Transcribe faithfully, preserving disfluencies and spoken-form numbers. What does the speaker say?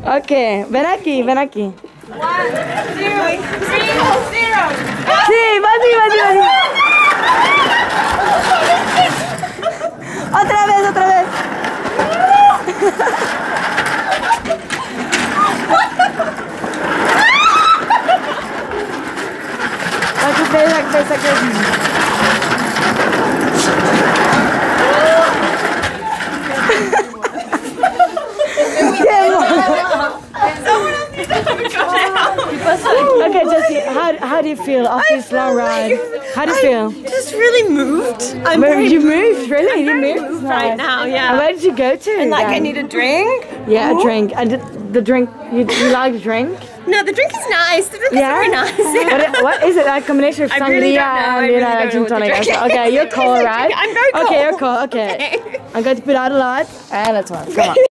Ok, ven aquí, ven aquí. One, two, three, zero. Sí, vas así, vas así, vas así. Otra vez, otra vez. Aquí ves, aquí ves, aquí ves. Okay, Jessie, how, how do you feel after this long ride? How do you feel? Just really moved. I'm Where, very you moved, really? You I'm very moved? moved right now, yeah. And where did you go to? And like, then? I need a drink. Yeah, Ooh. a drink. And the, the drink, you, you like the drink? No, the drink is nice. The drink Yeah? is very nice. What, i- what is it? A combination of I sangria really don't know. I and you really know, don't gin know what tonic? to drink. Okay, you're cool, right? I'm very cool. Okay, you're cool. Okay. Okay. I'm going to put out a lot. And let's one. Come on.